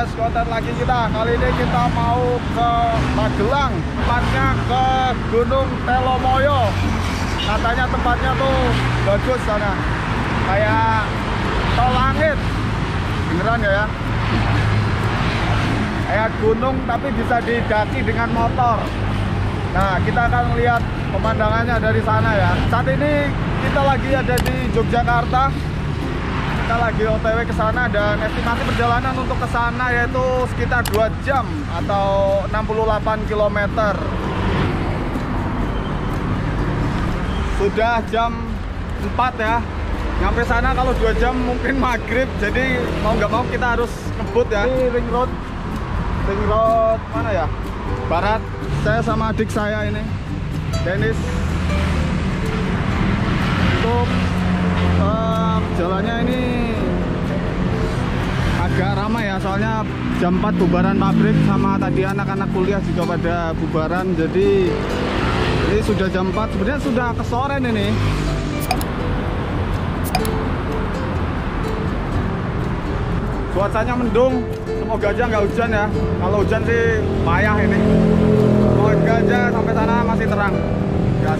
guys, konten lagi kita. Kali ini kita mau ke Magelang, tepatnya ke Gunung Telomoyo. Katanya tempatnya tuh bagus sana, kayak tol langit. Beneran gak ya? Kayak gunung tapi bisa didaki dengan motor. Nah, kita akan lihat pemandangannya dari sana ya. Saat ini kita lagi ada di Yogyakarta. Kita lagi OTW ke sana dan estimasi perjalanan untuk ke sana yaitu sekitar 2 jam atau 68 km. Sudah jam 4 ya. Nyampe sana kalau 2 jam mungkin maghrib. Jadi mau nggak mau kita harus ngebut ya. Ini ring road mana ya? Barat. Saya sama adik saya ini, Dennis. Untuk jalannya ini agak ramai ya, soalnya jam 4 bubaran pabrik sama tadi anak-anak kuliah juga pada bubaran. Jadi ini sudah jam 4, sebenarnya sudah kesoren ini. Cuacanya mendung, semoga aja nggak hujan ya. Kalau hujan sih payah ini. Semoga aja sampai sana masih terang. Gas.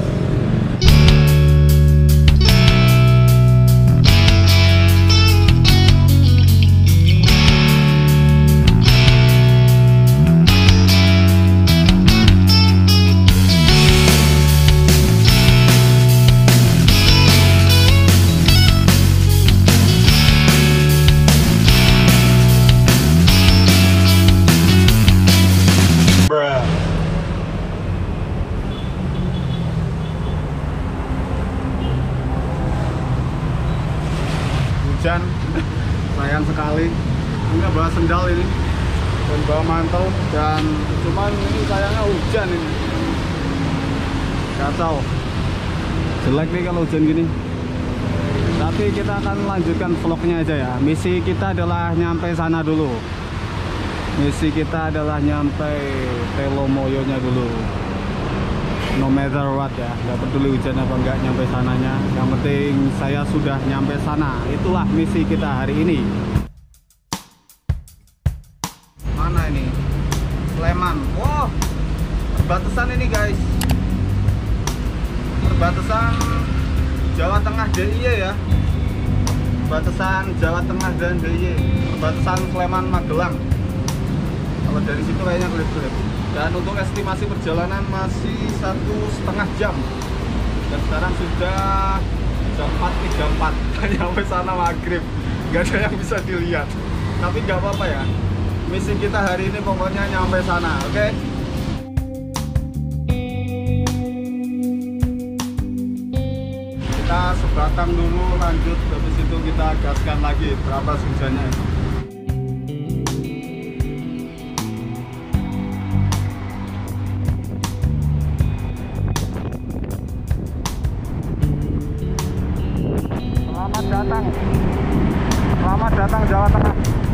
Hujan, sayang sekali. Ini bawa sendal ini dan bawa mantel, dan cuman ini sayangnya hujan ini. Kacau, jelek nih kalau hujan gini. Tapi kita akan lanjutkan vlognya aja ya. Misi kita adalah nyampe sana dulu. Misi kita adalah nyampe Telomoyonya dulu. No matter what ya, nggak peduli hujan apa enggak nyampe sananya. Yang penting saya sudah nyampe sana. Itulah misi kita hari ini. Mana ini? Sleman. Wow, perbatasan ini guys. Perbatasan Jawa Tengah DIY ya. Perbatasan Jawa Tengah dan DIY. Perbatasan Sleman Magelang. Kalau dari situ kayaknya kelihatan. Dan untuk estimasi perjalanan masih 1,5 jam. Dan sekarang sudah jam 4.34. Nyampe sana maghrib. Gak ada yang bisa dilihat. Tapi gak apa-apa ya. Misi kita hari ini pokoknya nyampe sana, oke? Kita sebatang dulu, lanjut. Habis itu kita gaskan lagi. Berapa hujannya itu. Selamat datang Jawa Tengah.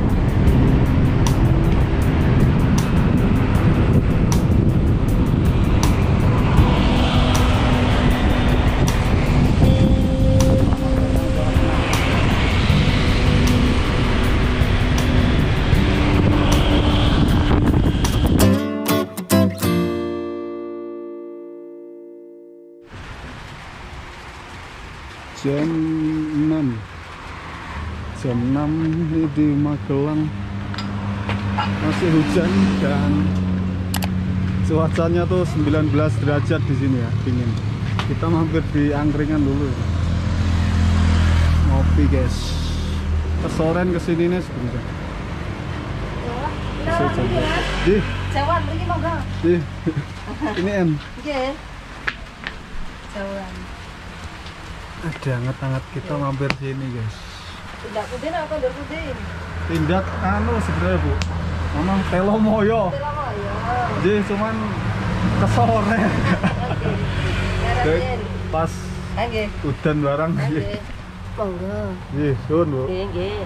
Jam 6 ini di Magelang masih hujan dan cuacanya tuh 19 derajat di sini ya, dingin. Kita mampir di angkringan dulu. Ngopi guys. Kesoren kesini nih sebentar. Jawan lagi mau gak? Ini M. Iya. Jawan. Ada hangat-hangat, kita mampir sini guys. Tindak pudin apa tindak pudin? Tindak sebenarnya Bu. Memang Telomoyo. Telomoyo. Jadi cuman kesoren. Oke. Pas udan barang. Oke. Monggo. Nggih, suwun Bu. Nggih.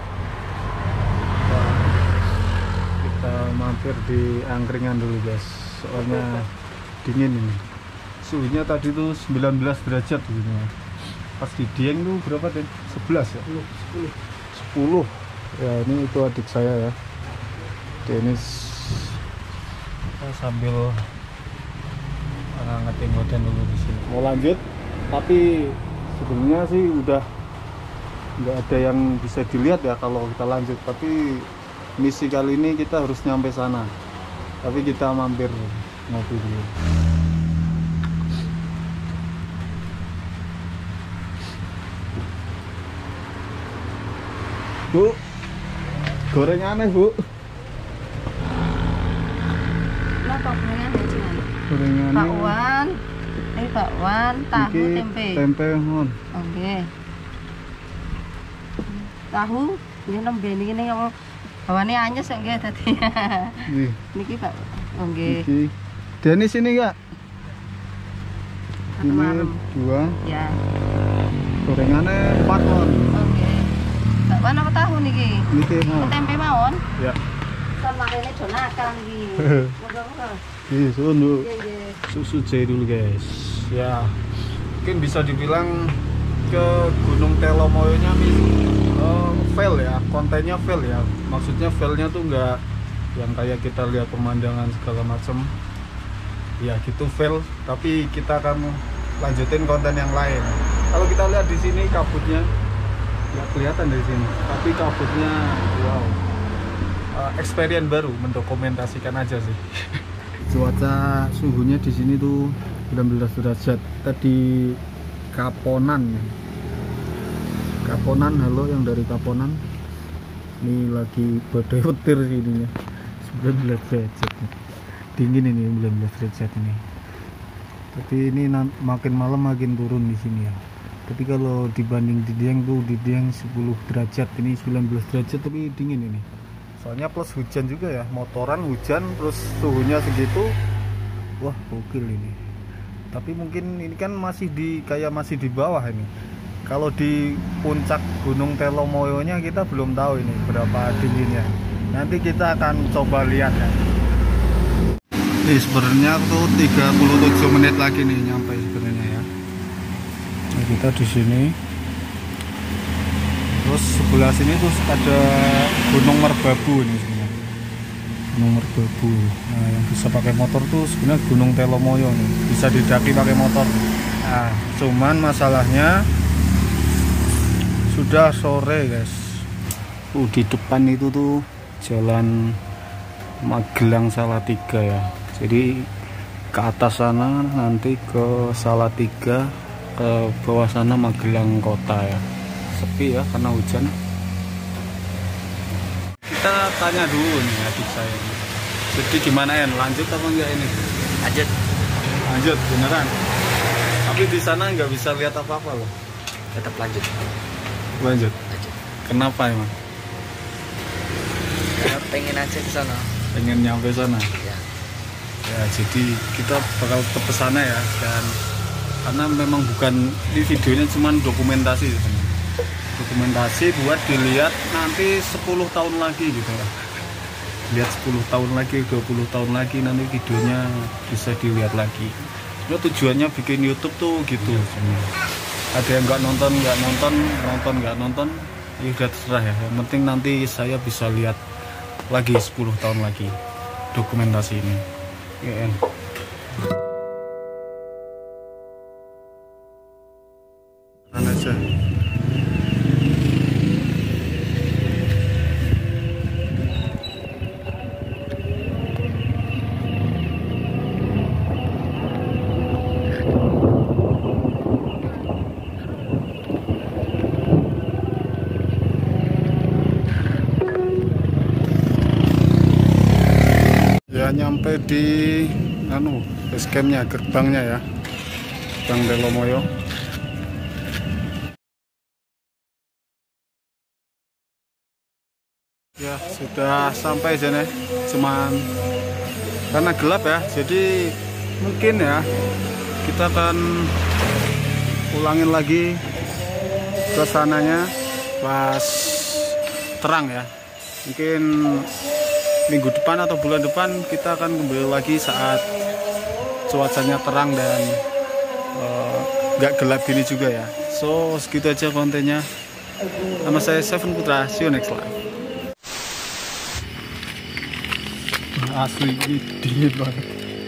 Kita mampir di angkringan dulu guys. Soalnya dingin ini. Suhunya tadi tuh 19 derajat begini. Pas di Dieng tuh berapa Den? 11 ya? 10. Ya ini itu adik saya ya. Dennis sambil ngangetin hotel dulu di sini. Mau lanjut, tapi sebenarnya sih udah nggak ada yang bisa dilihat ya kalau kita lanjut. Tapi misi kali ini kita harus nyampe sana. Tapi kita mampir ngopi dulu. Bu, gorengannya Bu. Kenapa gorengannya cuman? Gorengannya Bakwan. Bakwan, tahu, tempe. Tempe mon. Oke. Tahu, ini nembe ini ngomong bawane anyes kok nggih dadi. Nggih. Niki Pak. Nggih. Iki Dennis ini enggak? Satu Ini malam. 2. Ya. Gorengannya 4 mon. Oke. Bakwan apa tahu niki? Niki mon. Tempe mawon. Ya. Kan makene do nakal niki. Moga-moga. Ini susu. Nggih. Susu J dulu guys. Ya. Mungkin bisa dibilang ke Gunung Telomoyonya fail ya, kontennya fail ya. Maksudnya failnya tuh enggak yang kayak kita lihat pemandangan segala macam. Ya gitu fail, tapi kita akan lanjutin konten yang lain. Kalau kita lihat di sini kabutnya nggak kelihatan dari sini, tapi kabutnya wow. Experience baru, mendokumentasikan aja sih. Cuaca suhunya di sini tuh 19 derajat. Tadi Kaponan ya. Kaponan, halo yang dari Kaponan. Ini lagi badai petir ininya. 19 derajat. Dingin ini 19 derajat ini. Tapi ini makin malam makin turun di sini ya. Tapi kalau dibanding di Dieng tuh di Dieng 10 derajat, ini 19 derajat tapi dingin ini. Soalnya plus hujan juga ya, motoran hujan terus suhunya segitu. Wah, gokil ini. Tapi mungkin ini kan masih masih di bawah ini. Kalau di puncak Gunung Telomoyonya kita belum tahu ini berapa dinginnya. Nanti kita akan coba lihat ya. Ini sebenarnya tuh 37 menit lagi nih nyampe sebenarnya ya. Nah, kita di sini. Terus sebelah sini tuh ada Gunung Merbabu ini sebenarnya. Gunung Merbabu. Nah, yang bisa pakai motor tuh sebenarnya Gunung Telomoyo nih. Bisa didaki pakai motor. Nah, cuman masalahnya sudah sore guys. Di depan itu tuh jalan Magelang Salatiga ya. Jadi ke atas sana nanti ke Salatiga, ke bawah sana Magelang kota ya. Sepi ya karena hujan. Kita tanya dulu nih adik saya. Jadi gimana ya, lanjut apa enggak ini? Lanjut. Lanjut beneran. Tapi di sana nggak bisa lihat apa-apa loh. Tetap lanjut. Lanjut. Lanjut. Kenapa emang? Karena pengen aja ke sana. Pengen nyampe sana. Ya. Ya, jadi kita bakal tetap ke sana ya, dan karena memang bukan di videonya cuman dokumentasi sebenarnya. Dokumentasi buat dilihat nanti 10 tahun lagi gitu ya. Lihat 10 tahun lagi, 20 tahun lagi nanti videonya bisa dilihat lagi. Nah, tujuannya bikin YouTube tuh gitu sebenarnya. Ada yang nggak nonton, nggak nonton, ya udah terserah ya. Yang penting nanti saya bisa lihat lagi 10 tahun lagi dokumentasi ini. Ya, aja. Ya, nyampe di base campnya, gerbangnya ya, Gerbang Telomoyo. Ya, sudah sampai sana. Cuman karena gelap ya, jadi mungkin ya kita akan ulangin lagi ke sananya pas terang ya. Mungkin minggu depan atau bulan depan kita akan kembali lagi saat cuacanya terang dan nggak gelap gini juga ya. So segitu aja kontennya. Nama saya Seven Putra, see you next live. asli ini dingin banget.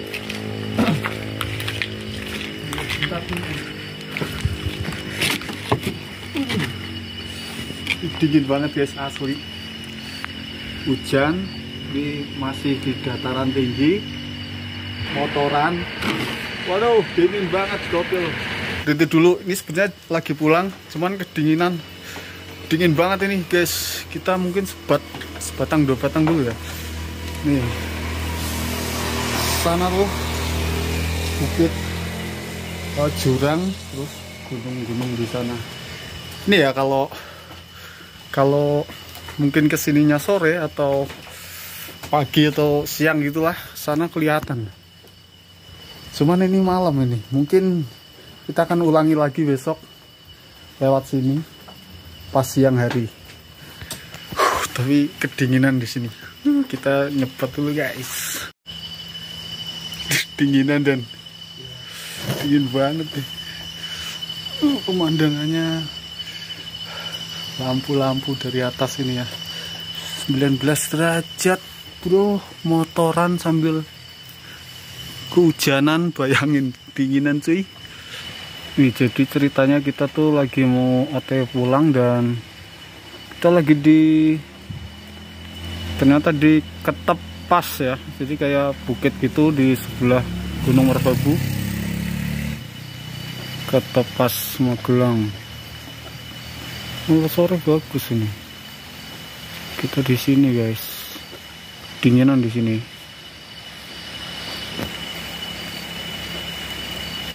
Dingin banget guys, asli. Hujan, ini masih di dataran tinggi, motoran. Waduh, dingin banget gokil. Berhenti dulu, ini sebenarnya lagi pulang, cuman kedinginan. Dingin banget ini guys. Kita mungkin sebatang dua batang dulu ya. Nih, sana tuh bukit, jurang, terus gunung-gunung di sana. Ini ya kalau mungkin kesininya sore atau pagi atau siang gitulah, sana kelihatan. Cuman ini malam ini, mungkin kita akan ulangi lagi besok lewat sini pas siang hari. Tapi kedinginan di sini. Kita nyepet dulu guys. Dinginan dan dingin banget deh. Pemandangannya, lampu-lampu dari atas ini ya, 19 derajat bro, motoran sambil kehujanan, bayangin dinginan cuy. Nih, jadi ceritanya kita tuh lagi mau OTW pulang dan kita lagi ternyata di Ketepas ya, jadi kayak bukit gitu di sebelah Gunung Merbabu, Ketepas Magelang. Sore bagus ini. Kita di sini guys, dinginan di sini.